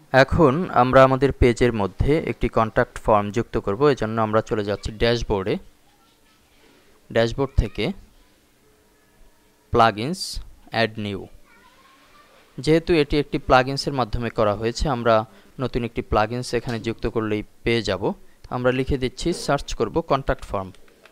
এখন আমরা আমাদের পেজের মধ্যে একটি কন্ট্যাক্ট ফর্ম যুক্ত করব। এজন্য আমরা চলে যাচ্ছি ড্যাশবোর্ডে। ড্যাশবোর্ড থেকে প্লাগইনস, অ্যাড নিউ। যেহেতু এটি একটি প্লাগইনসের মাধ্যমে করা হয়েছে, আমরা নতুন একটি প্লাগইনস এখানে যুক্ত করলেই পেয়ে যাব। আমরা লিখে দিচ্ছি, সার্চ করব কন্ট্যাক্ট ফর্ম।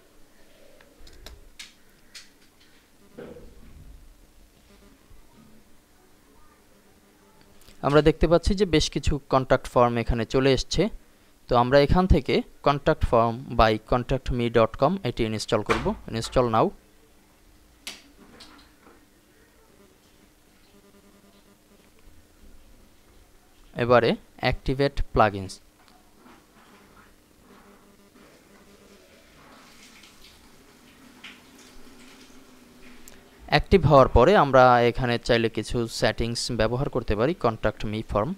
আমরা দেখতে পাচ্ছি যে বেশ কিছু কন্ট্যাক্ট ফর্ম এখানে চলে এসছে। তো আমরা এখান থেকে কন্ট্যাক্ট ফর্ম বাই contactme.com এটি ইনস্টল করব। Install now. এবারে অ্যাক্টিভেট প্লাগইনস। অ্যাক্টিভ হওয়ার পরে আমরা এখানে চাইলে কিছু সেটিংস ব্যবহার করতে পারি। কন্ট্যাক্ট মি ফর্ম,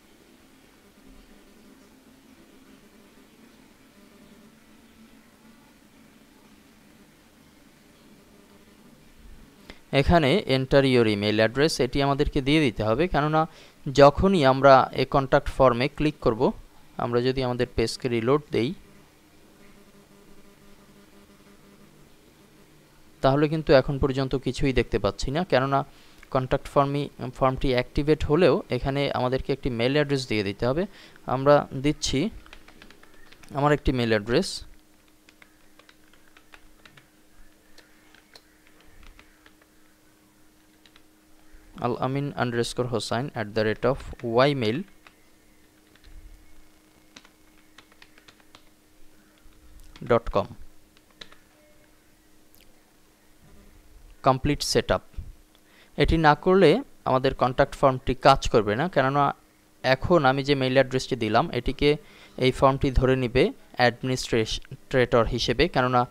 এখানে এন্টার ইওর ইমেল অ্যাড্রেস এটি আমাদেরকে দিয়ে দিতে হবে, কেননা যখনই আমরা এই কন্ট্যাক্ট ফর্মে ক্লিক করব, আমরা যদি আমাদের পেজকে রিলোড দেই তাহলে কিন্তু এখন পর্যন্ত কিছুই দেখতে পাচ্ছি না, কেননা কন্ট্যাক্ট ফর্মটি অ্যাক্টিভেট হলেও এখানে আমাদেরকে একটি মেল অ্যাড্রেস দিয়ে দিতে হবে। আমরা দিচ্ছি আমার একটি mail address, alamin_hossain@ymail.com। Complete setup. এটি না করলে আমাদের কন্ট্যাক্ট ফর্মটি কাজ করবে না, কেননা এখন আমি যে মেইল অ্যাড্রেসটি দিলাম এটিকে এই ফর্মটি ধরে নেবে অ্যাডমিনিস্ট্রেটর হিসেবে, কেননা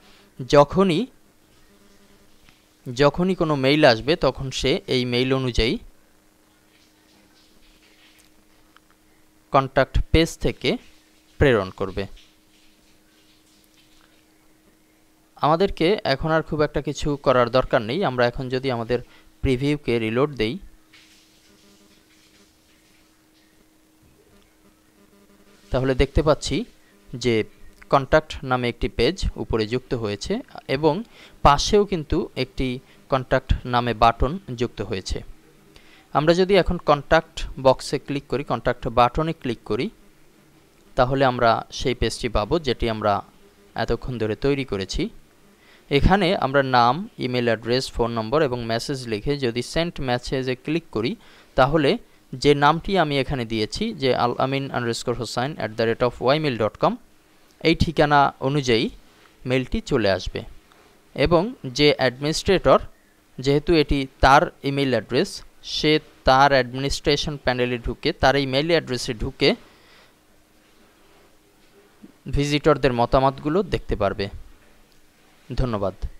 যখনই কোনো মেইল আসবে তখন সে এই মেইল অনুযায়ী কন্ট্যাক্ট পেজ থেকে প্রেরণ করবে। আমাদেরকে এখন আর খুব একটা কিছু করার দরকার নেই। আমরা এখন যদি আমাদের প্রিভিউকে রিলোড দেই, তাহলে দেখতে পাচ্ছি যে কন্ট্যাক্ট নামে একটি পেজ উপরে যুক্ত হয়েছে এবং পাশেও কিন্তু একটি কন্ট্যাক্ট নামে বাটন যুক্ত হয়েছে। আমরা যদি এখন কন্ট্যাক্ট বক্সে ক্লিক করি, কন্ট্যাক্ট বাটনে ক্লিক করি, তাহলে আমরা সেই পেজটি পাবো যেটি আমরা এতক্ষণ ধরে তৈরি করেছি। এখানে আমরা নাম, ইমেল অ্যাড্রেস, ফোন নম্বর এবং মেসেজ লিখে যদি সেন্ড মেসেজে ক্লিক করি, তাহলে যে নামটি আমি এখানে দিয়েছি যে alamin_hossain@ymail.com এই ঠিকানা অনুযায়ী মেলটি চলে আসবে এবং যে অ্যাডমিনিস্ট্রেটর, যেহেতু এটি তার ইমেল অ্যাড্রেস, সে তার অ্যাডমিনিস্ট্রেশন প্যানেলে ঢুকে তার ইমেল অ্যাড্রেসে ঢুকে ভিজিটরদের মতামতগুলো দেখতে পারবে। ধন্যবাদ।